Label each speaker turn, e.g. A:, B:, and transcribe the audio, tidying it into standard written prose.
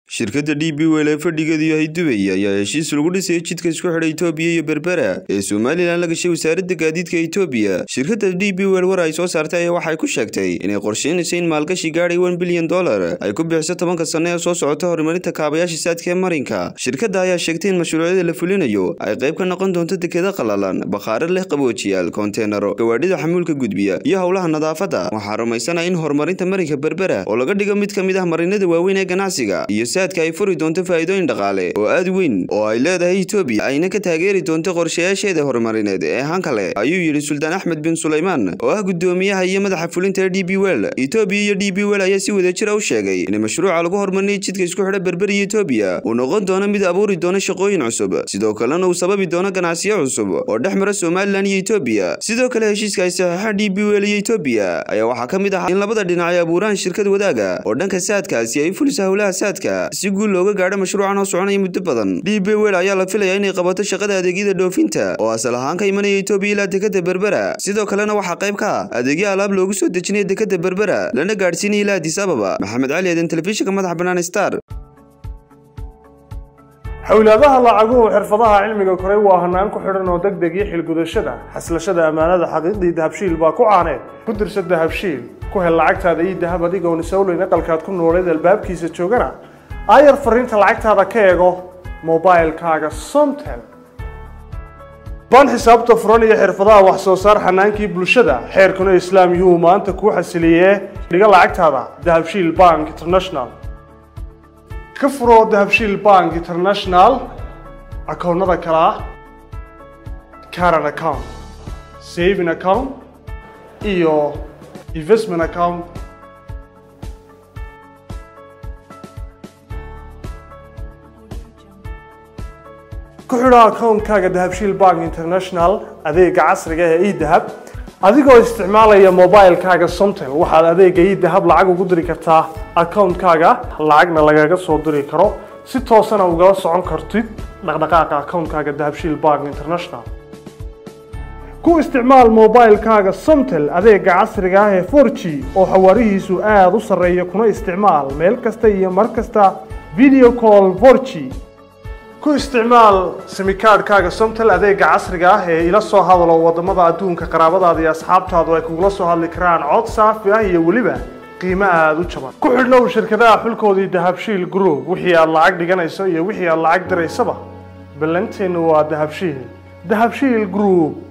A: shirkadda DP World ee fadhigeedu yahay Dubai ayaa heshiis lagu dhisay jidka isku xidha Itoobiya iyo Berbera ee Soomaaliland la gashay wasaaradda gaadiidka Itoobiya. Shirkadda DP World war ay soo saartay waxay ku sheegtay inay qorsheynayso in maalgashi gaadhay $1 billion ay ku bixiso 10 sano ee soo socota horumarinta kaabayaasha saadka ee marinka. Shirkadda ayaa sheegtay in mashruucyada la fulinayo ay qayb ka noqon doonto dekedda qalalan, bakhaaro leh qaboojiyaal, konteenaro, gawaadhida xamuulka gudbiya iyo hawlaha nadaafadda. Waxaa rumaysanahay in horumarinta marinka Berbera oo laga dhigo mid ka mid ah marinada waaweyn ee ganacsiga iyo saadka ay furi doonto faa'iidooyin dhaqaale oo aad weyn oo ay leedahay Itoobiya ayna ka taageeri doonto qorshayaasheeda horumarineed ee han kale, ayuu yiri Sultan Ahmed bin Sulaiman oo ah gudoomiyaha iyo madaxa fulinta DP World. Itoobiya iyo DP World ayaa si wadajir ah u sheegay in mashruuca lagu horumarinayo jidka isku xidha Berbera iyo Itoobiya uu noqon doono mid abuuri doona shaqooyin cusub, sidoo kalena uu sababi doono ganacsiyo cusub oo dhex mara Soomaaliland iyo Itoobiya. Sidoo kale heshiiska ay saxeexaan DP World iyo Itoobiya ayaa waxaa ka mid ah in labada dhinac ay abuuraan shirkad wadaaga oo dhanka saadkaasi ay fuliso hawlaha saadka si guul looga gaadho mashruucan oo soconaya muddo badan. DP World ayaa la filayaa inay qabato shaqada adeegyada dhoofinta oo asal ahaan ka imanaya Itoobiya ilaa dekedda Berbera. Sidoo kalena waxaa qayb ka ah adeegyo alaab loogu soo dejinayo dekedda Berbera lana gaadhsiinayo ilaa Addis Ababa. Maxamed Cali Aadan, telefishinka madaxa bannaan Star.
B: hawlaadaha lacaguhu xirfadaha cilmiga koray waa hanaan ku xidhan oo degdeg iyo xilgudashada xaslashada amaanada xaqiiqdii dahabshiil baa ku caaneed ku dirsa dahabshiil ku hel lacagtaada iyo dahab adigoon isawleyn aqalkaad ku nooleed albaabkiisa joogana ayar fariinta lacagtaada ka eego mobilekaaga Somtel. ban xisaabta furan iyo xirfadaha wax soo saar xanaankii bulshada xeerkuna islaam yuu maanta ku xasiliyee dhiga lacagtaada dahabshiil Bank International. ka furo dahabshiil Bank International akoonnada kala ah current account, saving account iyo investment account. ku xidho akoonkaaga dahabshiil Bank International adeega casriga ah ee e-dahab adigoo isticmaalaya mobilekaaga Somtel. waxaad adeega e-dahab lacag ugu diri kartaa akoonkaaga, lacagna lagaga soo diri karo si toosana ugala socon kartid dhaqdhaqaaqa akoonkaaga dahabshiil Bank International. ku isticmaal mobilekaaga Somtel adeega casriga ah ee 4G oo xawaarihiisu aad u sarreeya kuna isticmaal meel kasta iyo mar kasta video call 4G. ku isticmaal simikaadhkaaga Somtel adeega casriga ah ee ila soo hadalo wadamada adduunka qaraabadaada iyo asxaabtaadu ay kugula soo hadli karaan cod saafi ah iyo weliba qiimo aad u jaban. ku xidhnow shirkadaha xulkoodii dahabshiil Group wixii aad lacag dhiganayso iyo wixii aad lacag diraysaba ballanteenu waa dahabshiil Group.